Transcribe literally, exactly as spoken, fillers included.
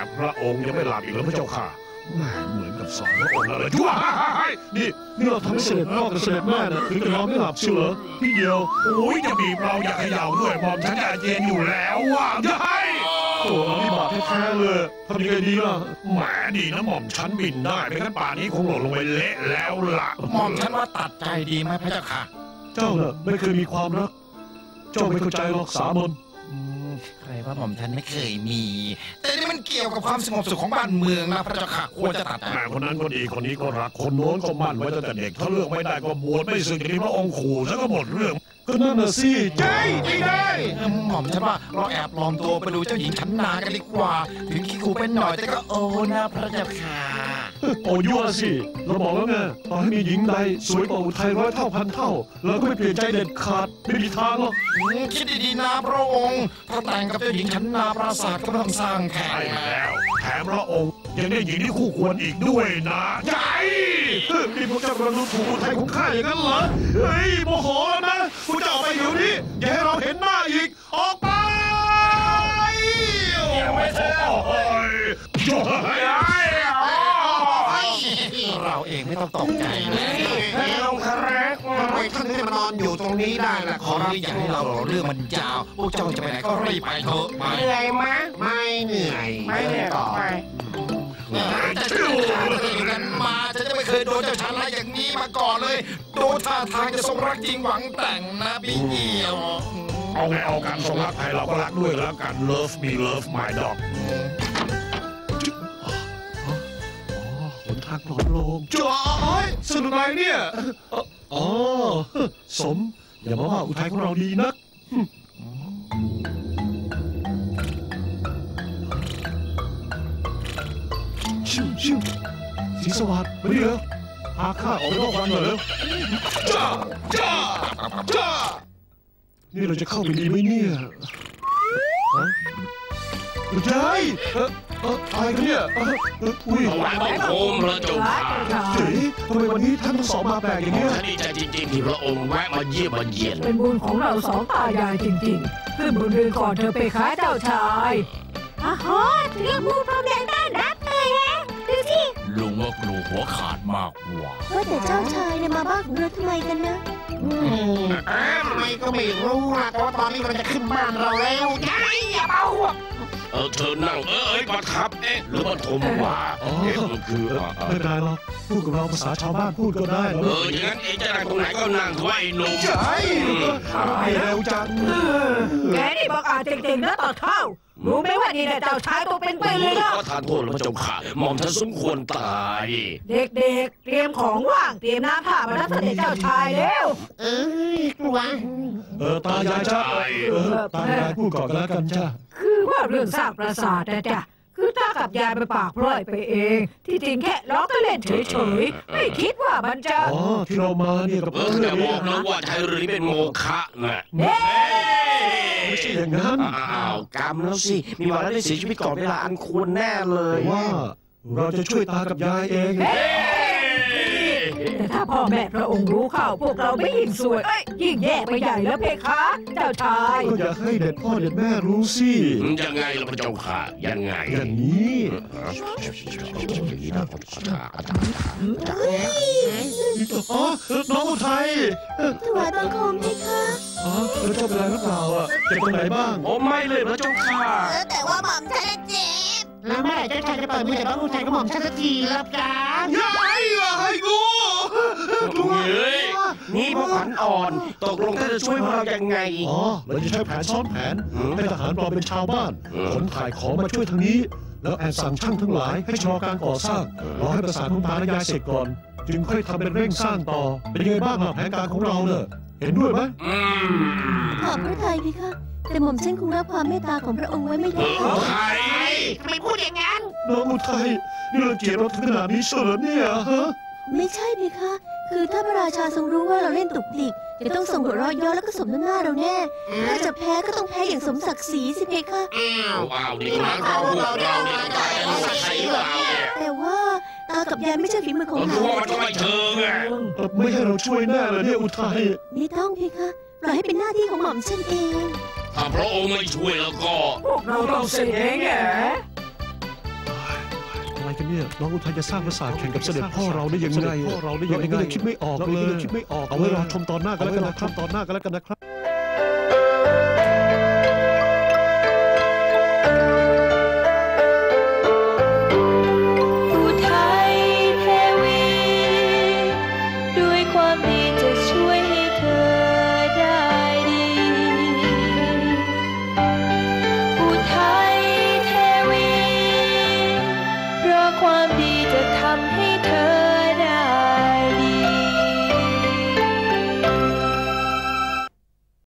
พระองค์ยังไม่หลับอีกแล้วพระเจ้าค่ะเหมือนกับสองพระองค์อะไรด้วยนี่นี่เราทำให้เสด็จพ่อกับเสด็จแม่นะถึงจะนอนไม่หลับเชียวเหรอพี่เดียวโอ้ยจะบีบเราอยากเขย่าด้วยมอมฉันจะเย็นอยู่แล้วว่ะจะให้โอ้ยบาปแท้ๆเลยทำยังไงดีล่ะแหมดีนะหม่อมฉันบินได้ไม่งั้นป่านนี้คงหล่นลงไปเละแล้วล่ะหม่อมฉันว่าตัดใจดีไหมพระเจ้าค่ะเจ้าน่ะไม่เคยมีความรักเจ้าไม่เข้าใจหรอกสามนใครว่าหม่อมฉันไม่เคยมีแต่นี่มันเกี่ยวกับความสงบสุขของบ้านเมืองนะพระเจ้าค่ะควรจะตัดแต่คนนั้นก็ดีคนนี้ก็รักคนโน้นก็มั่นไว้ตั้งแต่เด็กถ้าเลือกไม่ได้ก็บวชไม่สึกอย่างนี้พระองค์ขู่ซะก็หมดเรื่องก็นั่นน่ะสิใจไม่ได้หม่อมฉันว่าเราแอบปลอมตัวไปดูเจ้าหญิงชั้นนากันดีกว่าถึงขี้ขู่เป็นหน่อยแต่ก็โอ้นะพระเจ้าค่ะโอ้ยั่วสิเราบอกแล้วไงต่อให้มีหญิงใดสวยกว่าอุทัยร้อยเท่าพันเท่าเราก็ไม่เปลี่ยนใจเด็ดขาดไม่มีทางหรอกคิดดีๆนะพระองค์ถ้าแต่งกับเจ้าหญิงชั้นนาปราสาทก็ต้องสร้างแข่งแล้วแถมพระองค์ยังได้หญิงที่คู่ควรอีกด้วยนะใหญ่นี่พวกเจ้ากำลังดูถูกอุทัยของข้าอย่างนั้นเหรอเฮ้ยโมโหแล้วนะพวกเจ้าออกไปเดี๋ยวนี้อย่าให้เราเห็นหน้าอีกออกไปยังไม่เสร็จเราเองไม่ต้องตกใจเลยลงคาร์กทำไมท่านถึงมานอนอยู่ตรงนี้ได้ล่ะขอรีบอย่าให้เราเรื่องมันยาวพวกเจ้าจะไปไหนก็รีบไปเถอะเหนื่อยไหมไม่เหนื่อยไม่เหนื่อยต่อไปจะชื่อกันมาจะจะไม่เคยโดนเจ้าชายอะไรอย่างนี้มาก่อนเลยโดนท่าทางจะทรงรักจริงหวังแต่งนะพี่เหี่ยวเอาไงเอากันทรงรักใครเราก็รักด้วยแล้วกัน Love me love my dogหนทางปลอดโปร่งจ้าสนุกอะไรเนี่ยอ๋อสมอย่ามาว่าอุทัยของเราดีนักชิวชิวสีสวัสดิ์มาดิเหรอพาข้าออกไปนอกวังหน่อยเร็วจ้าจ้าจ้านี่เราจะเข้าไปดีไหมเนี่ยฮะใช่เออเอออะไรกันเนี่ยเอออุ้ยหลังของโคมพระเจ้าค่ะเฮ้ยทำไมวันนี้ท่านทั้งสองมาแปลกอย่างนี้ฉันดีใจจริงๆที่พระองค์แวะมาเยี่ยมมาเยียนเป็นบุญของเราสองตายายจริงๆขึ้นบุญเรือนก่อนเธอไปค้าเจ้าชายอ้โหเรื่องมูพรมแดงต้านรับเลยฮะดูสิลุงว่ากลัวหัวขาดมากกว่าว่าแต่เจ้าชายเนี่ยมาบ้านของเราทำไมกันนะทำไมก็ไม่รู้นะแต่ว่าตอนนี้เราจะขึ้นบ้านเราแล้วไงอย่าเบาเออเธอนั่งเออเอ้ยประทับเอ๊ะหรือว่าทมว่าอ๋อคือไม่ได้หรอกพูดกับเราภาษาชาวบ้านพูดก็ได้เอออย่างนั้นเองจะนั่งตรงไหนก็นั่งไว้หนุ่มใช่ไปเร็วจังแกนี่บอกอาจเก่งๆนะต่อเข้ารู้ไหมว่านี่แหละเจ้าชายตัวเป็นไปเลยนะก็ทานโทษแล้วพระเจ้าค่ะหม่อมฉันสมควรตายเด็กๆเตรียมของว่างเตรียมน้ำผ้ามารับเสด็จเจ้าชายแล้วเอ้ยกลัวเออตายายจ้าเออตายายพูดก่อนแล้วกันจ้าคือว่าเรื่องสร้างปราสาทนะจ๊ะคือตากับยายไปปากพร่อยไปเองที่จริงแค่ล้อก็เล่นเฉยๆไม่คิดว่ามันจะอ๋อที่เรามาเนี่ยกับเพื่อนเนี่ยบอกนะว่าไทยหรือเป็นโมฆะน่ะไม่ใช่อย่างนั้นอ้าวกรรมแล้วสิมีวันได้เสียชีวิตก่อนเวลาอันควรแน่เลยว่าเราจะช่วยตากับยายเองแต่ถ้าพ่อแม่พระองค์รู้ข่าวพวกเราไม่ยิ่งสวยยิ่งแย่ไปใหญ่แล้วเพคะเจ้าชายก็อยากให้เด็ดพ่อเด็ดแม่รู้สิยังไงล่ะพระเจ้าค่ะยังไงอย่างนี้อ๋อน้องอุทัยถวายบังคมเพคะอ๋อแล้วเจ้าเป็นอะไรหรือเปล่าอ่ะเจ็บตรงไหนบ้างโอ้ไม่เลยพระเจ้าค่ะแต่ว่าหม่อมฉันเจ็บแล้วเมื่อไหร่เจ้าชายจะเปิดมือจากน้องอุทัยกับหม่อมฉันสักทีรับกันยายให้กูเฮ้ยนี่พวกขวัญอ่อนตกลงท่านจะช่วยพวกเรายังไงอ๋อเราจะใช้แผนซ้อนแผนให้ทหารปลอมเป็นชาวบ้านขนถ่ายของมาช่วยทางนี้แล้วแอบสั่งช่างทั้งหลายให้ชะลอการก่อสร้างรอให้ประสานของตาและยายเสร็จก่อนจึงค่อยทำเป็นเร่งสร้างต่อเป็นยังไงบ้างล่ะแผนการของเราเนี่ยเห็นด้วยไหมขอบพระทัยพี่คะแต่หม่อมฉันคงรับความเมตตาของพระองค์ไว้ไม่ได้ใครทำไมพูดอย่างนั้นน้องอุทัยนี่เราเกลียดเราถึงขนาดนี้เฉลิมเนี่ยฮะไม่ใช่พี่คะคือถ้าพระราชาทรงรู้ว่าเราเล่นตุกติกจะต้องส่งหัวเราะเยาะแล้วก็สมน้ำหน้าเราแน่ถ้าจะแพ้ก็ต้องแพ้อย่างสมศักดิ์ศรีสิเพคะอ้าวอ้าวนี่มาเราพวกเราเนี่ยตายแล้วใครเราเนี่ยแต่ว่าตากับยายไม่ใช่ฝีมือของเรามันก็ไม่เชิงอ่ะไม่ให้เราช่วยแน่เลยเนี่ยอุทัยไม่ต้องเพคะปล่อยให้เป็นหน้าที่ของหม่อมฉันเองถ้าพระองค์ไม่ช่วยแล้วก็พวกเราต้องเสียเองแหละกันเนี่ยน้องอุทัยจะสร้างปราสาทแข่งกับเสด็จพ่อเราได้ยังไงพ่อเราได้ยังไงคิดไม่ออกเลยคิดไม่ออกเอาไว้รอชมตอนหน้ากันแล้วกันนะครับตอนหน้ากันแล้วกันนะครับ